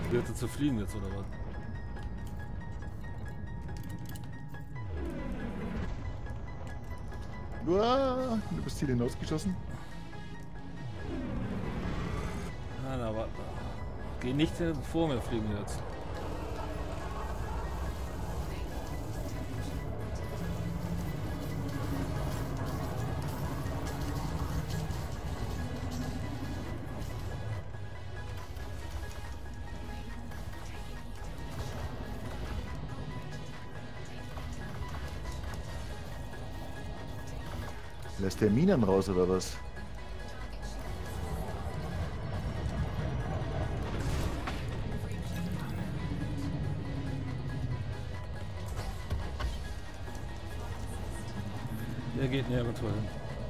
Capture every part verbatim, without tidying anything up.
Wird er zu fliegen jetzt oder was? Uah, du bist Ziel hinausgeschossen. Nein, aber geh nicht vor mir fliegen jetzt. Lässt der Minen raus oder was? Der geht nirgendwo hin.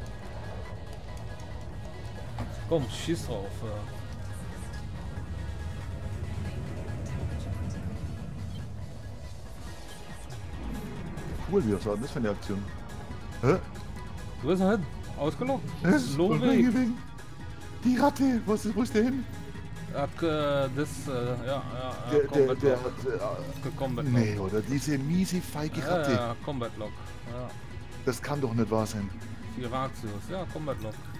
Komm, schieß drauf. Ja. Cool, wie was war denn das für eine Aktion? Hä? Wo ist er hin? Ausgelockt? Was? Lohweg. Die Ratte, wo ist, wo ist der hin? Hat äh, das, äh, ja, ja, Der, ja, der, Combat der Lock. hat. Äh, Combat Lock. nee, oder diese miese, feige Ratte. Ja, ja, Combat Lock. Ja. Das kann doch nicht wahr sein. Die Ratios, ja, Combat Lock.